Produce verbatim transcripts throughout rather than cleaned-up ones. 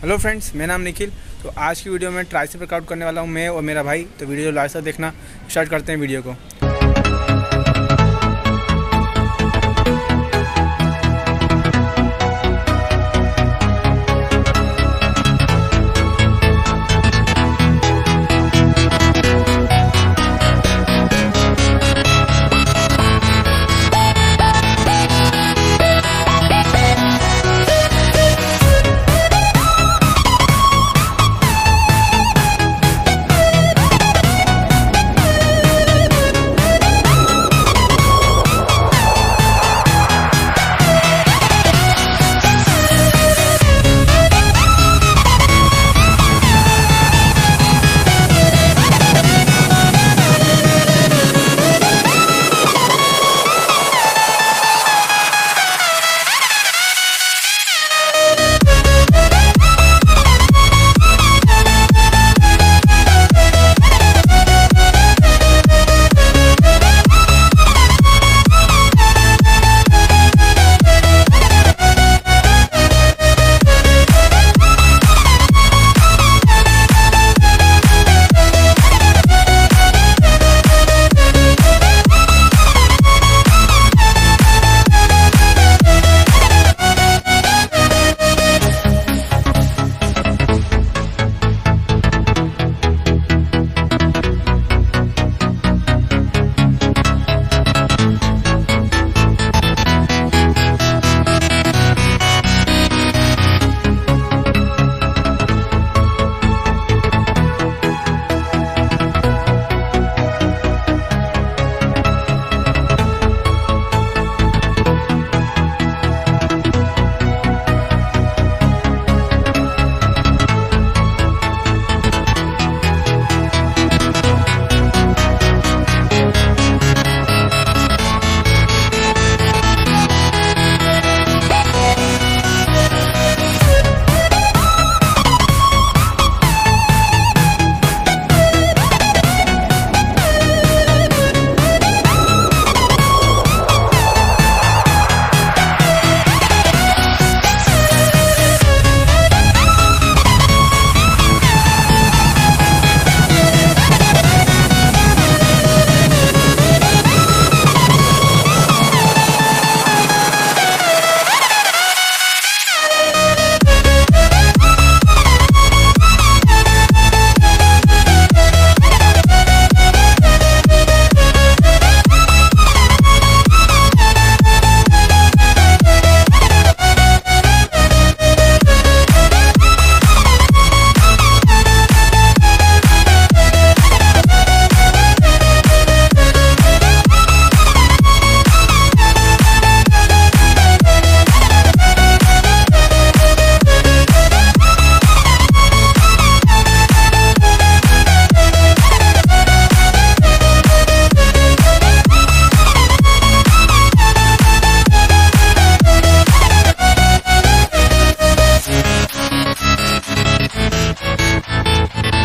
Hello friends, मेरा नाम निखिल। तो आज की वीडियो में ट्राइसेप वर्कआउट करने वाला हूँ मैं और मेरा भाई। तो वीडियो लास्ट तक देखना। स्टार्ट करते हैं वीडियो को।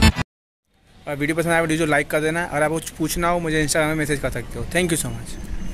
वीडियो पसंद आया वीडियो जो लाइक कर देना। अगर आपको कुछ पूछना हो मुझे इंस्टाग्राम में मैसेज कर सकते हो। Thank you so much.